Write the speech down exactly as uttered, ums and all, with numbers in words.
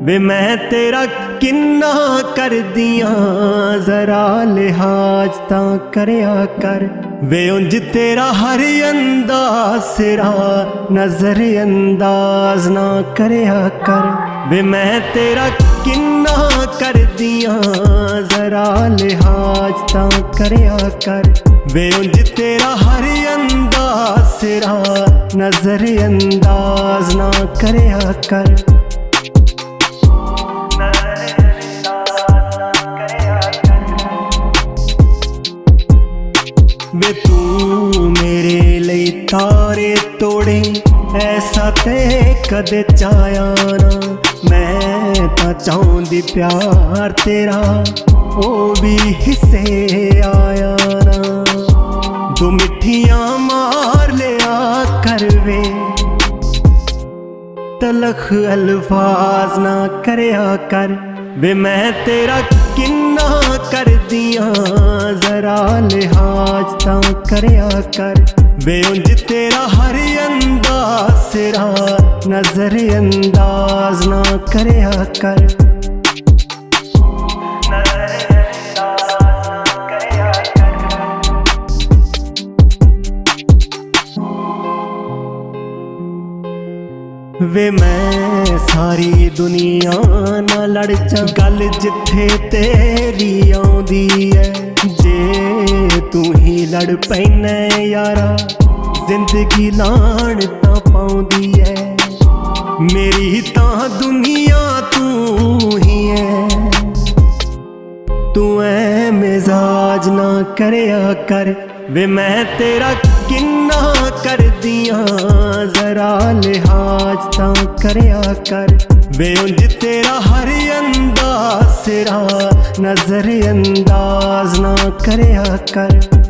वे मैं तेरा किन्ना कर दियां जरा लिहाज तां करया कर। वे उंज तेरा हर अंदाज सिरा नजर अंदाज ना करया कर। वे मैं तेरा किन्ना कर दियां जरा लिहाज तां करया कर। वे उंज तेरा हर अंदाज सिरा नजर अंदाज ना करया कर। वे तू मेरे लिए तारे तोड़े ऐसा ते कदे चाया ना। मैं तां चाहुंदी प्यार तेरा ओ भी हिस्से आया ना। दो मिठियां मार लिया कर वे तलख अल्फाज ना करया कर। वे मैं तेरा किन्ना कर दियां जरा लिहाज तां करया कर। वे उंज तेरा हर अंदाज सिरा नजर अंदाज ना करया कर। वे मैं सारी दुनिया ना लड़ जा गल जिथे तेरी आउंदी है। जे तू ही लड़ पैना यारा जिंदगी लाण तां पाउंदी है। मेरी तां दुनिया तू ही है। तू ऐ मिजाज ना करया कर। वे मैं तेरा किन्ना कर दियां जरा लिहाज तां करया कर। वे उंज तेरा हर अंदाज सिरा नजर अंदाज ना करया कर।